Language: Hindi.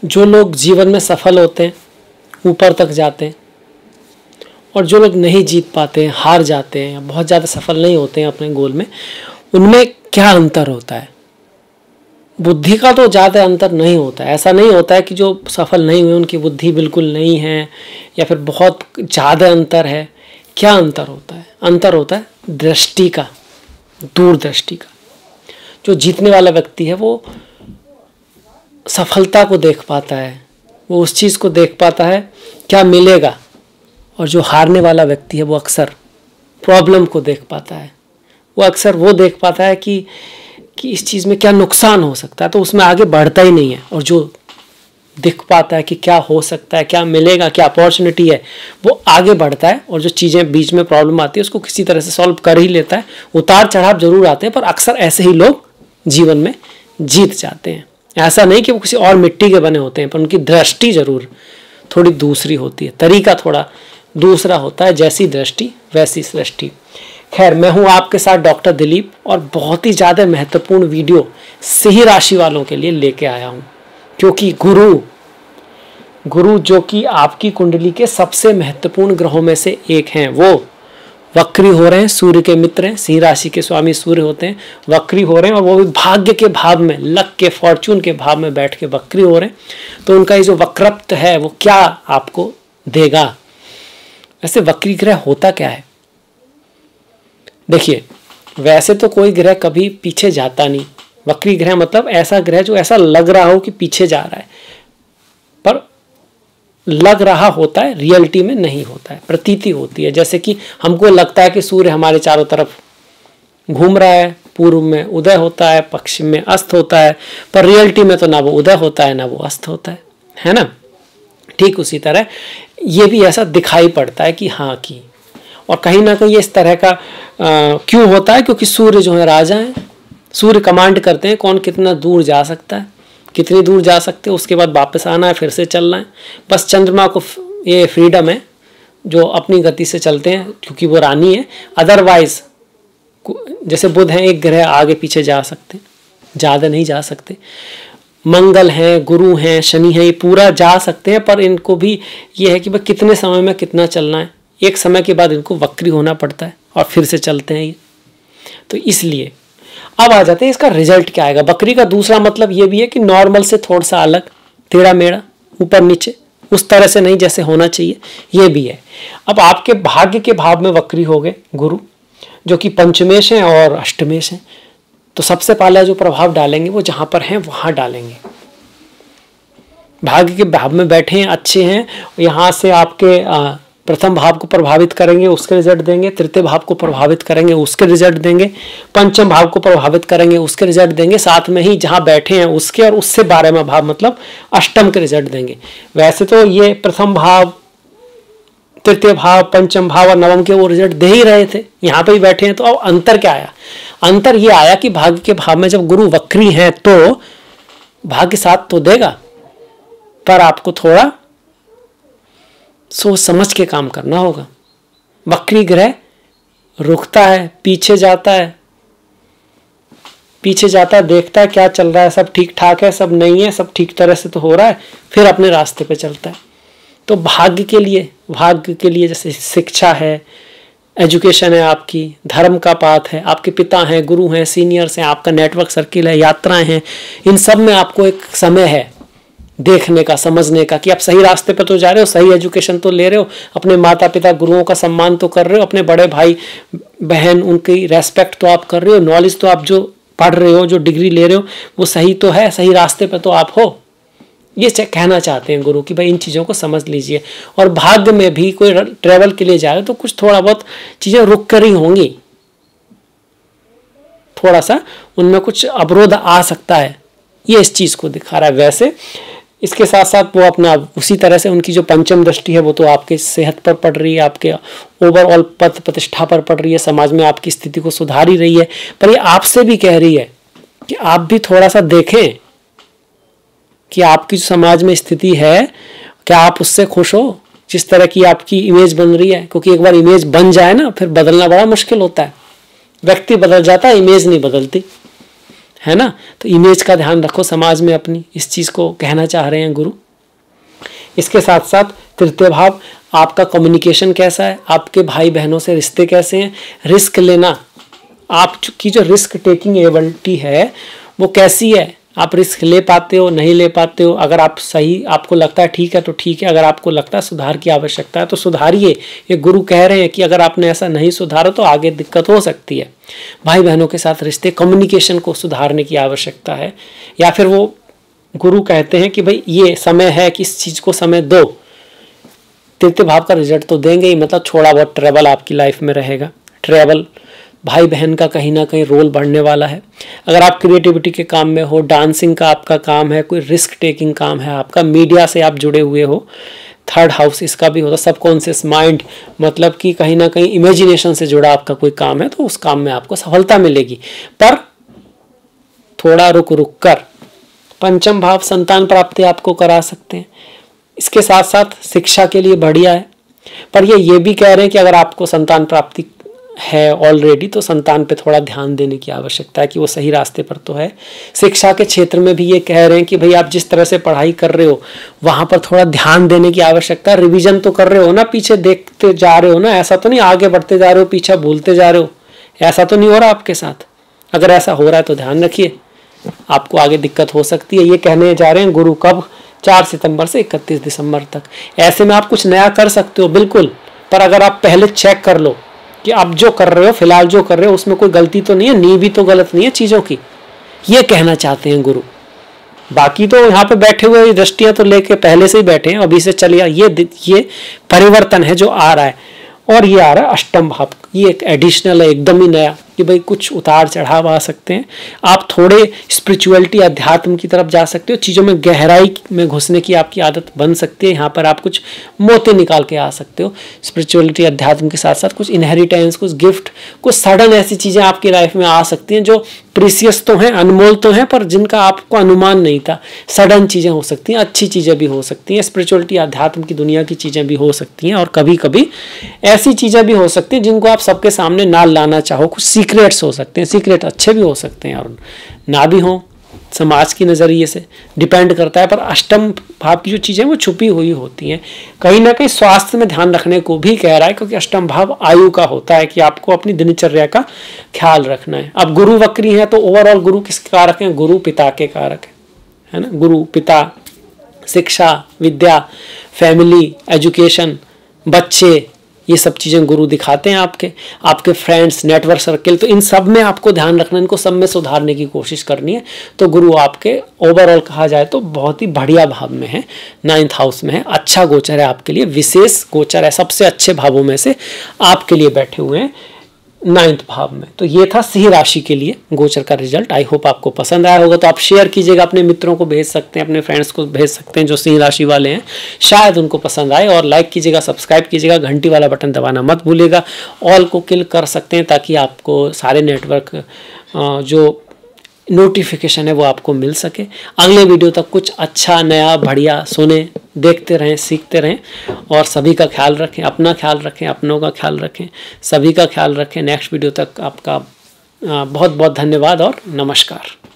जो लोग जीवन में सफल होते हैं, ऊपर तक जाते हैं, और जो लोग नहीं जीत पाते हैं, हार जाते हैं या बहुत ज़्यादा सफल नहीं होते हैं अपने गोल में, उनमें क्या अंतर होता है? बुद्धि का तो ज़्यादा अंतर नहीं होता है। ऐसा नहीं होता है कि जो सफल नहीं हुए उनकी बुद्धि बिल्कुल नहीं है या फिर बहुत ज़्यादा अंतर है। क्या अंतर होता है? अंतर होता है दृष्टि का, दूरदृष्टि का। जो जीतने वाला व्यक्ति है वो सफलता को देख पाता है, वो उस चीज़ को देख पाता है क्या मिलेगा, और जो हारने वाला व्यक्ति है वो अक्सर प्रॉब्लम को देख पाता है, वो अक्सर वो देख पाता है कि इस चीज़ में क्या नुकसान हो सकता है, तो उसमें आगे बढ़ता ही नहीं है। और जो दिख पाता है कि क्या हो सकता है, क्या मिलेगा, क्या अपॉर्चुनिटी है, वो आगे बढ़ता है, और जो चीज़ें बीच में प्रॉब्लम आती है उसको किसी तरह से सॉल्व कर ही लेता है। उतार चढ़ाव जरूर आते हैं, पर अक्सर ऐसे ही लोग जीवन में जीत जाते हैं। ऐसा नहीं कि वो किसी और मिट्टी के बने होते हैं, पर उनकी दृष्टि जरूर थोड़ी दूसरी होती है, तरीका थोड़ा दूसरा होता है। जैसी दृष्टि वैसी सृष्टि। खैर, मैं हूं आपके साथ डॉक्टर दिलीप, और बहुत ही ज़्यादा महत्वपूर्ण वीडियो सिंह राशि वालों के लिए लेके आया हूं, क्योंकि गुरु जो कि आपकी कुंडली के सबसे महत्वपूर्ण ग्रहों में से एक हैं, वो वक्री हो रहे हैं, सूर्य के मित्र हैं, सिंह राशि के स्वामी सूर्य होते हैं, वक्री हो रहे हैं, और वो भी भाग्य के भाव में, लक के, फॉर्चून के भाव में बैठ के वक्री हो रहे हैं। तो उनका ये जो वक्रत्व है वो क्या आपको देगा? वैसे वक्री ग्रह होता क्या है? देखिए, वैसे तो कोई ग्रह कभी पीछे जाता नहीं। वक्री ग्रह मतलब ऐसा ग्रह जो ऐसा लग रहा हो कि पीछे जा रहा है, पर लग रहा होता है, रियलिटी में नहीं होता है, प्रतीति होती है। जैसे कि हमको लगता है कि सूर्य हमारे चारों तरफ घूम रहा है, पूर्व में उदय होता है, पश्चिम में अस्त होता है, पर रियलिटी में तो ना वो उदय होता है ना वो अस्त होता है ना। ठीक उसी तरह ये भी ऐसा दिखाई पड़ता है कि हाँ की, और कहीं ना कहीं इस तरह का क्यों होता है? क्योंकि सूर्य जो है राजा है, सूर्य कमांड करते हैं कौन कितना दूर जा सकता है, कितनी दूर जा सकते हैं, उसके बाद वापस आना है, फिर से चलना है। बस चंद्रमा को ये फ्रीडम है जो अपनी गति से चलते हैं, क्योंकि वो रानी है। अदरवाइज जैसे बुध हैं, एक ग्रह आगे पीछे जा सकते हैं, ज़्यादा नहीं जा सकते। मंगल हैं, गुरु हैं, शनि हैं, ये पूरा जा सकते हैं, पर इनको भी ये है कि भाई कितने समय में कितना चलना है। एक समय के बाद इनको वक्री होना पड़ता है और फिर से चलते हैं ये। तो इसलिए अब आ जाते हैं इसका रिजल्ट क्या आएगा। वक्री का दूसरा मतलब ये भी है कि नॉर्मल से थोड़ा सा अलग, टेढ़ा मेढ़ा, ऊपर नीचे, उस तरह से नहीं जैसे होना चाहिए, ये भी है। अब आपके भाग्य के भाव में वक्री हो गए गुरु, जो कि पंचमेश हैं और अष्टमेश हैं। तो सबसे पहला जो प्रभाव डालेंगे वो जहां पर हैं वहां डालेंगे। भाग्य के भाव में बैठे हैं, अच्छे हैं, यहाँ से आपके प्रथम भाव को प्रभावित करेंगे, उसके रिजल्ट देंगे। तृतीय भाव को प्रभावित करेंगे, उसके रिजल्ट देंगे। पंचम भाव को प्रभावित करेंगे, उसके रिजल्ट देंगे। साथ में ही जहां बैठे हैं उसके और उससे 12वां भाव मतलब अष्टम के रिजल्ट देंगे। वैसे तो ये प्रथम भाव, तृतीय भाव, पंचम भाव और नवम के वो रिजल्ट दे ही रहे थे, यहाँ पे ही बैठे हैं। तो अब अंतर क्या आया? अंतर ये आया कि भाग्य के भाव में जब गुरु वक्री है तो भाग्य साथ तो देगा, पर आपको थोड़ा सोच समझ के काम करना होगा। वक्री ग्रह रुकता है, पीछे जाता है, देखता है क्या चल रहा है, सब ठीक ठाक है, सब नहीं है, सब ठीक तरह से तो हो रहा है, फिर अपने रास्ते पे चलता है। तो भाग्य के लिए जैसे शिक्षा है, एजुकेशन है, आपकी धर्म का पाथ है, आपके पिता हैं, गुरु हैं, सीनियर्स हैं, आपका नेटवर्क सर्किल है, यात्राएं हैं, इन सब में आपको एक समय है देखने का, समझने का कि आप सही रास्ते पे तो जा रहे हो, सही एजुकेशन तो ले रहे हो, अपने माता पिता गुरुओं का सम्मान तो कर रहे हो, अपने बड़े भाई बहन उनकी रेस्पेक्ट तो आप कर रहे हो, नॉलेज तो आप जो पढ़ रहे हो, जो डिग्री ले रहे हो वो सही तो है, सही रास्ते पे तो आप हो। ये कहना चाहते हैं गुरु कि भाई इन चीज़ों को समझ लीजिए। और भाग्य में भी कोई ट्रेवल के लिए जाए तो कुछ थोड़ा बहुत चीज़ें रुक कर ही होंगी, थोड़ा सा उनमें कुछ अवरोध आ सकता है, ये इस चीज़ को दिखा रहा है। वैसे इसके साथ साथ वो अपना उसी तरह से उनकी जो पंचम दृष्टि है वो तो आपके सेहत पर पड़ रही है, आपके ओवरऑल पद प्रतिष्ठा पर पड़ रही है, समाज में आपकी स्थिति को सुधार ही रही है। पर ये आपसे भी कह रही है कि आप भी थोड़ा सा देखें कि आपकी जो समाज में स्थिति है क्या आप उससे खुश हो, जिस तरह की आपकी इमेज बन रही है। क्योंकि एक बार इमेज बन जाए ना, फिर बदलना बड़ा मुश्किल होता है। व्यक्ति बदल जाता है, इमेज नहीं बदलती, है ना। तो इमेज का ध्यान रखो समाज में अपनी, इस चीज़ को कहना चाह रहे हैं गुरु। इसके साथ साथ तृतीय भाव, आपका कम्युनिकेशन कैसा है, आपके भाई बहनों से रिश्ते कैसे हैं, रिस्क लेना, आपकी जो रिस्क टेकिंग एबिलिटी है वो कैसी है, आप रिस्क ले पाते हो नहीं ले पाते हो। अगर आप सही, आपको लगता है ठीक है तो ठीक है, अगर आपको लगता है सुधार की आवश्यकता है तो सुधारिए। ये गुरु कह रहे हैं कि अगर आपने ऐसा नहीं सुधारा तो आगे दिक्कत हो सकती है। भाई बहनों के साथ रिश्ते, कम्युनिकेशन को सुधारने की आवश्यकता है। या फिर वो गुरु कहते हैं कि भाई ये समय है कि इस चीज़ को समय दो। तृतीय भाव का रिजल्ट तो देंगे ही, मतलब थोड़ा बहुत ट्रैवल आपकी लाइफ में रहेगा। ट्रैवल, भाई बहन का कहीं ना कहीं रोल बढ़ने वाला है। अगर आप क्रिएटिविटी के काम में हो, डांसिंग का आपका काम है, कोई रिस्क टेकिंग काम है आपका, मीडिया से आप जुड़े हुए हो, थर्ड हाउस इसका भी होता, सबकॉन्शियस माइंड, मतलब कि कहीं ना कहीं इमेजिनेशन से जुड़ा आपका कोई काम है, तो उस काम में आपको सफलता मिलेगी। पर थोड़ा रुक रुक कर। पंचम भाव, संतान प्राप्ति आपको करा सकते हैं। इसके साथ साथ शिक्षा के लिए बढ़िया है। पर ये भी कह रहे हैं कि अगर आपको संतान प्राप्ति है ऑलरेडी तो संतान पे थोड़ा ध्यान देने की आवश्यकता है कि वो सही रास्ते पर तो है। शिक्षा के क्षेत्र में भी ये कह रहे हैं कि भाई आप जिस तरह से पढ़ाई कर रहे हो वहाँ पर थोड़ा ध्यान देने की आवश्यकता है। रिवीजन तो कर रहे हो ना, पीछे देखते जा रहे हो ना, ऐसा तो नहीं आगे बढ़ते जा रहे हो पीछे भूलते जा रहे हो, ऐसा तो नहीं हो रहा आपके साथ। अगर ऐसा हो रहा है तो ध्यान रखिए, आपको आगे दिक्कत हो सकती है। ये कहने जा रहे हैं गुरु कब, 4 सितंबर से 31 दिसंबर तक। ऐसे में आप कुछ नया कर सकते हो बिल्कुल, पर अगर आप पहले चेक कर लो कि आप जो कर रहे हो, फिलहाल जो कर रहे हो उसमें कोई गलती तो नहीं है, नींव भी तो गलत नहीं है चीज़ों की, ये कहना चाहते हैं गुरु। बाकी तो यहाँ पे बैठे हुए दृष्टियां तो लेके पहले से ही बैठे हैं, अभी से चलिए ये परिवर्तन है जो आ रहा है। और ये आ रहा है अष्टम भाव, ये एक एडिशनल है, एकदम ही नया, कि भाई कुछ उतार चढ़ाव आ सकते हैं। आप थोड़े स्पिरिचुअलिटी, अध्यात्म की तरफ जा सकते हो, चीज़ों में गहराई में घुसने की आपकी आदत बन सकती है। यहाँ पर आप कुछ मोती निकाल के आ सकते हो। स्पिरिचुअलिटी, अध्यात्म के साथ साथ कुछ इनहेरिटेंस, कुछ गिफ्ट, कुछ सडन ऐसी चीज़ें आपकी लाइफ में आ सकती हैं जो प्रीसियस तो हैं, अनमोल तो हैं, पर जिनका आपको अनुमान नहीं था। सडन चीज़ें हो सकती हैं, अच्छी चीज़ें भी हो सकती हैं, स्पिरिचुअलिटी, अध्यात्म की दुनिया की चीज़ें भी हो सकती हैं, और कभी कभी ऐसी चीज़ें भी हो सकती हैं जिनको आप सबके सामने ना लाना चाहो। कुछ सीक्रेट्स हो सकते हैं, सीक्रेट अच्छे भी हो सकते हैं और ना भी हो, समाज की नज़रिए से डिपेंड करता है। पर अष्टम भाव की जो चीज़ें वो छुपी हुई होती हैं। कहीं ना कहीं स्वास्थ्य में ध्यान रखने को भी कह रहा है, क्योंकि अष्टम भाव आयु का होता है कि आपको अपनी दिनचर्या का ख्याल रखना है। अब गुरु वक्री है तो ओवरऑल गुरु किसके कारक हैं? गुरु पिता के कारक है ना। गुरु पिता, शिक्षा, विद्या, फैमिली, एजुकेशन, बच्चे, ये सब चीज़ें गुरु दिखाते हैं आपके फ्रेंड्स, नेटवर्क सर्किल। तो इन सब में आपको ध्यान रखना, इनको सब में सुधारने की कोशिश करनी है। तो गुरु आपके ओवरऑल कहा जाए तो बहुत ही बढ़िया भाव में है, 9th हाउस में है, अच्छा गोचर है आपके लिए, विशेष गोचर है, सबसे अच्छे भावों में से आपके लिए बैठे हुए हैं 9th भाव में। तो ये था सिंह राशि के लिए गोचर का रिजल्ट। आई होप आपको पसंद आया होगा। तो आप शेयर कीजिएगा, अपने मित्रों को भेज सकते हैं, अपने फ्रेंड्स को भेज सकते हैं जो सिंह राशि वाले हैं, शायद उनको पसंद आए। और लाइक कीजिएगा, सब्सक्राइब कीजिएगा, घंटी वाला बटन दबाना मत भूलिएगा, ऑल को क्लिक कर सकते हैं ताकि आपको सारे नेटवर्क जो नोटिफिकेशन है वो आपको मिल सके। अगले वीडियो तक कुछ अच्छा नया बढ़िया सुने, देखते रहें, सीखते रहें, और सभी का ख्याल रखें, अपना ख्याल रखें, अपनों का ख्याल रखें, सभी का ख्याल रखें। नेक्स्ट वीडियो तक आपका बहुत बहुत धन्यवाद और नमस्कार।